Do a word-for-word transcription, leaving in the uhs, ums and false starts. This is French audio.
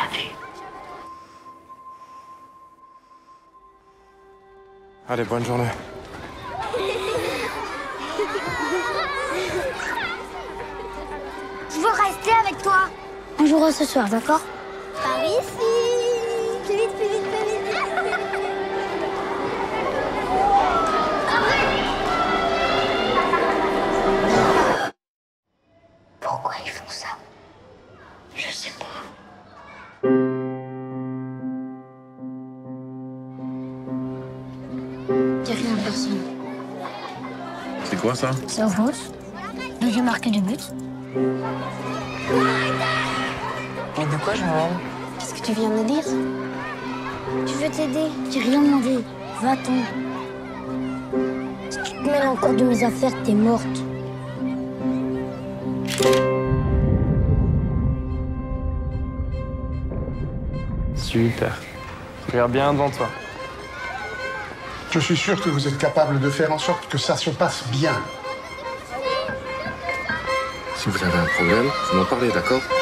raté. Allez, bonne journée. Je veux rester avec toi. On jouera ce soir, d'accord? Par ici. Plus vite, plus vite, plus vite. Pourquoi ils font ça? Je sais pas. J'ai rien à personne. C'est quoi ça? C'est au foot. Deuxième marqué du but. Mais de quoi je me mêle? Qu'est-ce que tu viens de dire? Je veux t'aider. J'ai rien demandé. Va-t'en. Si tu te mêles encore de mes affaires, t'es morte. Super. Regarde bien devant toi. Je suis sûr que vous êtes capable de faire en sorte que ça se passe bien. Si vous avez un problème, vous m'en parlez, d'accord?